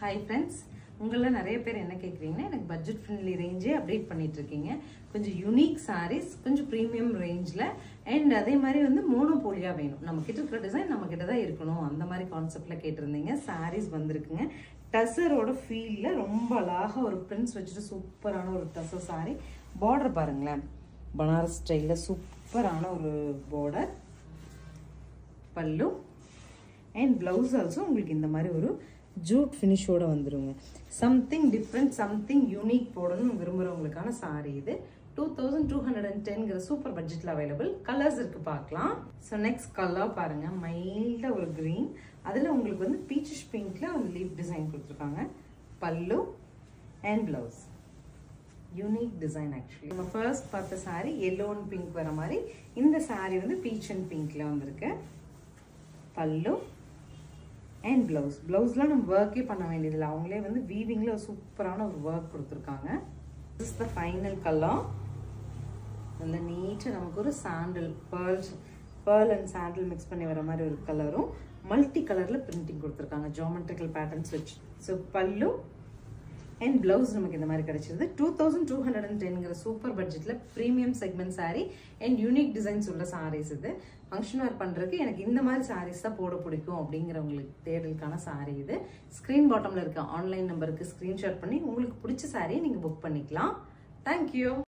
Hi friends, உங்கள நிறைய பேர் என்ன கேக்குறீங்கன்னா எனக்கு பட்ஜெட் ஃப்ரெண்ட்லி ரேஞ்சே அப்டேட் பண்ணிட்டு இருக்கீங்க. கொஞ்சம் யூனிக் sarees, கொஞ்சம் பிரீமியம் ரேஞ்ச்ல and அதே மாதிரி வந்து மோனோபோலியா வேணும். நம்ம கிட்ட இருக்கிற டிசைன் நம்ம கிட்ட தான் இருக்கணும். அந்த மாதிரி கான்செப்ட்ல கேட்டிருந்தீங்க. sarees வந்திருக்குங்க. டசரோட ஃபீல்ல ரொம்ப அழகா ஒரு பிரின்ஸ் வச்சிட்டு சூப்பரான ஒரு டசர் saree. border பாருங்களேன். பனாரஸ் ஸ்டைல்ல சூப்பரான ஒரு border. பல்லு and blouse also உங்களுக்கு இந்த மாதிரி ஒரு jute finish ஓட வந்துருங்க. something different, something unique போடணும் விரும்புறவங்களுக்கான saree இது 2210 ங்கற சூப்பர் பட்ஜெட்ல அவேலபிள். கலர்ஸ் இருக்கு பார்க்கலாம். சோ நெக்ஸ்ட் கலர் பாருங்க, மைல்டா ஒரு green. அதுல உங்களுக்கு வந்து பீச்சிஷ் பிங்க்ல ஒரு லீஃப் டிசைன் கொடுத்திருக்காங்க. Pallu and blouse. Unique design actually. நம்ம ஃபர்ஸ்ட் பார்த்த saree yellow and pink வர மாதிரி இந்த saree வந்து peach and pinkல வந்திருக்கு. பல்லு and blouse. Blouseல நம்ம work பண்ண வேண்டியதில்லை. அவங்களே வந்து வீவிங்ல சூப்பரான ஒரு work கொடுத்திருக்காங்க. This is the final color. நல்ல நீட்டா நமக்கு ஒரு sandal pearl and sandal mix பண்ணி வர மாதிரி ஒரு கலரும் மல்டி கலர்ல பிரிண்டிங் கொடுத்திருக்காங்க geometrical patterns வச்சு. So பல்லு and blouse நமக்கு இந்த மாதிரி கிடைச்சிருது. 2210 ங்கற சூப்பர் பட்ஜெட்ல premium segment saree and unique designs உள்ள sarees இது. ஃபங்க்ஷன் வேர் பண்றதுக்கு எனக்கு இந்த மாதிரி sarees தான் போட பிடிக்கும் அப்படிங்கறவங்களுக்கு தேடலுக்கான saree இது. ஸ்கிரீன் பாட்டம்ல இருக்க ஆன்லைன் நம்பருக்கு ஸ்கிரீன்ஷாட் பண்ணி உங்களுக்கு பிடிச்ச saree நீங்க புக் பண்ணிக்கலாம். Thank you.